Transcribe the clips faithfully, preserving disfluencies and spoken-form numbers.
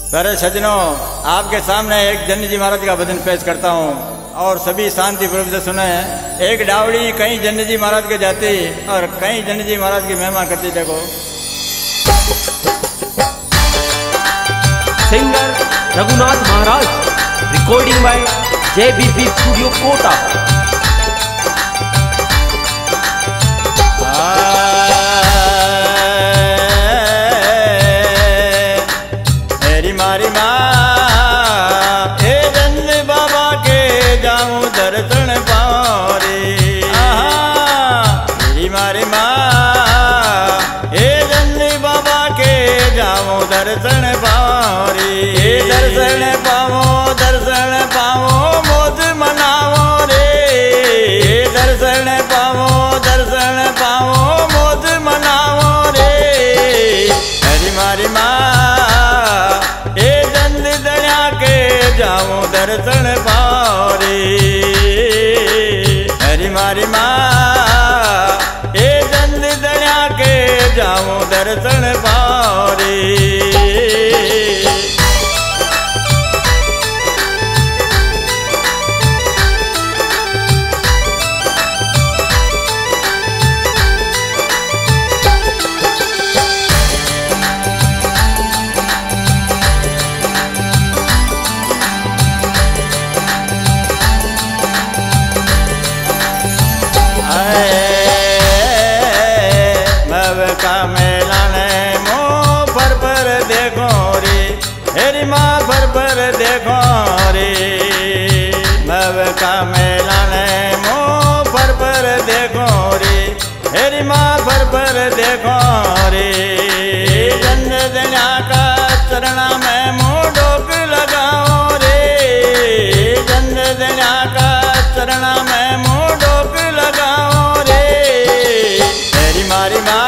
प्यारे सज्जनों, आपके सामने एक जन जी महाराज का भजन पेश करता हूँ और सभी शांति पूर्वक से सुने। एक डावड़ी कई जन जी महाराज के जाती और कई जन जी महाराज की महिमा करती। देखो, singer Raghunath Maharaj, recording by J B P studio Kota. मारी माँ हे जंद बाबा के जाऊं दर्शन पाऊं रे। मेरी मारी माँ हे जंद बाबा के जाऊं दर्शन पाऊं रे। दर्शन पाऊं दर्शन पाऊं मौज मनाऊं रे। दर्शन पाऊं दर्शन पाऊं मौज मनाऊं रे। हरी मारी माँ जाऊं दर्शन पाऊं रे। हरी मारी माँ ए जंद दया के जाऊं दर्शन पाऊं रे। का मेला ने मुँह पर पर देखो रे। हेरी माँ पर पर देखो रे। मव का मेला ने मुँह पर पर देखो रे। हेरी माँ पर पर देखो रे। जन्द दया का चरणा में मुँह डोक लगाओ रे। जन्द दया का चरणा में मुँह डोक लगाओ रे। हेरी मारी माँ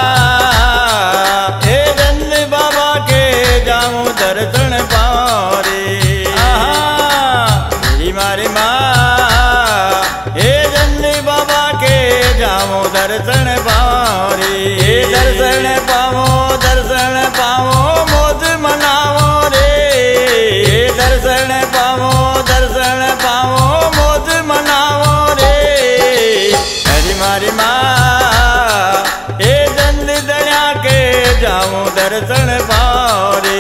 दर्शन पाऊं रे। मेरी मारी माँ हे जंदी बाबा के जाऊं दर्शन पाऊं रे। दर्शन पाऊं दर्शन पाऊं मौज मनाऊं रे। दर्शन पाऊं दर्शन पाऊं मौज मनाऊं रे। हरी मारी माँ हे जंदी दया के जाऊं दर्शन पाऊं रे।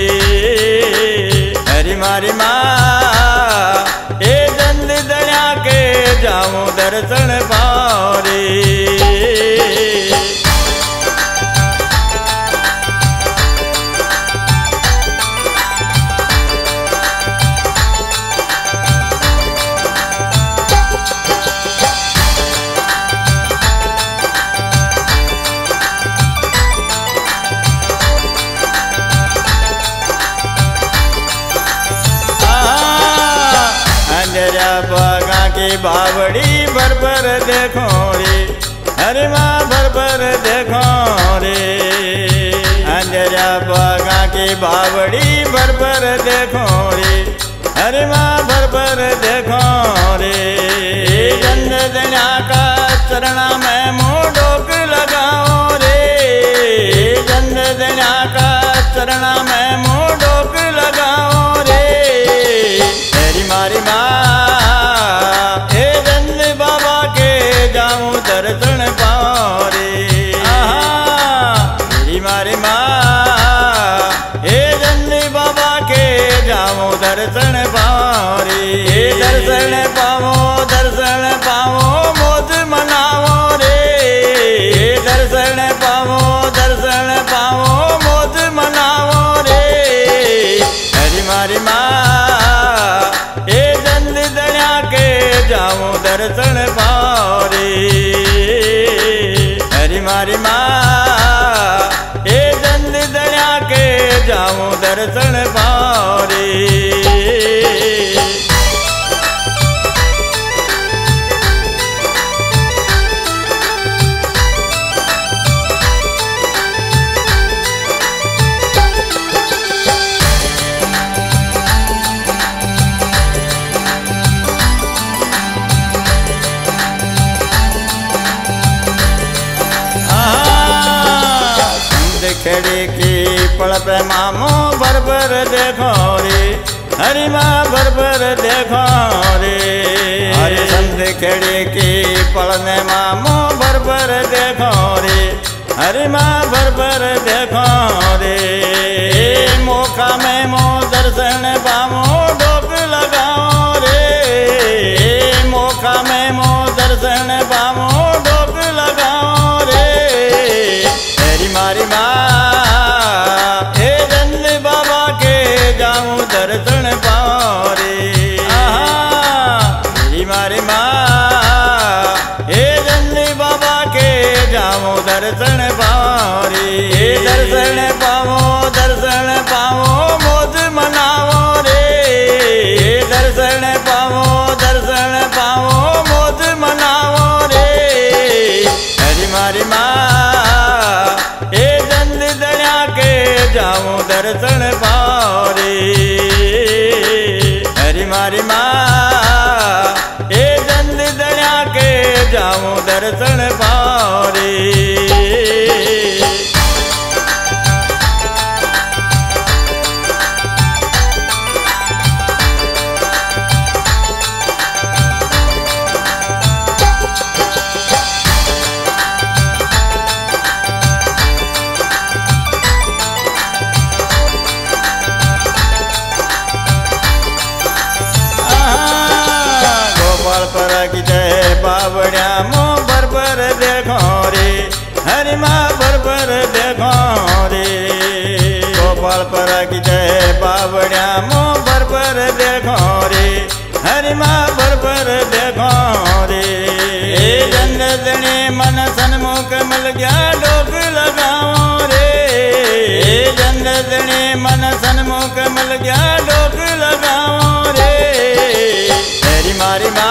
हरी मारी माँ ए जंद दया के जाऊं दर्शन पाऊं रे। बगा की बावड़ी भर भर देखो रे। हरे माँ भर भर देखो रे। अंजरा बगा की बावड़ी भर भर देखो रे। हरे माँ भर भर देखो रे। जंद दया का चरणा में मुँह डोक लगाओ रे। जंद दया का चरणा में मुँह डोक लगाओ रे। तेरी मारी माँ दर्शन पाऊं रे। मेरी मारी माँ हे जंदी बाबा के जाऊं दर्शन पाऊं रे। दर्शन पाऊं दर्शन पाऊं मौज मनाऊं रे। दर्शन पाऊं दर्शन पाऊं मौज मनाऊं रे। हरी मारी माँ हे जंदी दया के जाऊं दर्शन पाऊं रे। पल पे मामो भर भर देखो रे हरि माँ भर भर देखो रे हरि संत खेड़ी की पल में मामो भर भर देखो रे हरि माँ भर भर देखो रे मौका में मो दर्शन पामो डोक लगाओ रे मौका में मो दर्शन पामो डोक लगाओ रे तेरी मारी माँ हे जंद बाबा के जाऊं दर्शन पाओ रे तेरी मारी माँ हे जंद बाबा के जाऊं दर्शन पाओ रे दर्शन पाओ दर्शन पाओ मौज मनाओ रे दर्शन पाओ दर्शन पाओ मौज मनाओ रे हरि मारी माँ ए जंद दरिया के जाऊं दर्शन पाओ रे हरि मारी माँ ए जंद दरिया के जाऊं दर्शन पाओ रे बावड़िया मो भर भर देखो रे हरि माँ भर भर देखो रे गोपाल पर की जय बावड़िया मो भर भर देखो रे हरि माँ भर भर देखो रे जन जने मन सन्मुख मिल गया डोक लगाओ रे जन जने मन सन्मुख मिल गया डोक लगाओ रे तेरी मारी माँ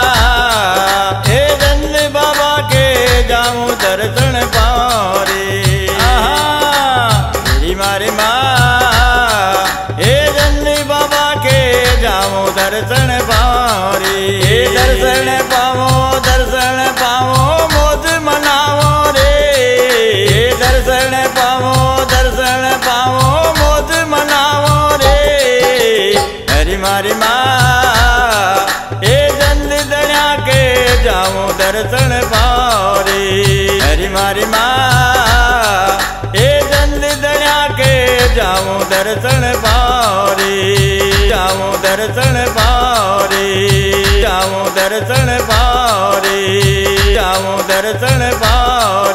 जाऊं दर्शन पाओ रे मेरी मारी माँ हे जन्नी बाबा के जाऊं दर्शन पाओ रे दर्शन पाओ दर्शन पाओ मौज मनाओ रे दर्शन पाओ दर्शन पाओ मौज मनाओ रे हरि मारी माँ हे जन्नी दरिया के जाऊं दर्शन पाओ हरि मारी माँ ए जंद दरिया के जाऊं दर्शन पाओ रे जाऊं दर्शन पाओ रे जाऊं दर्शन पाओ रे जाऊं दर्शन पाओ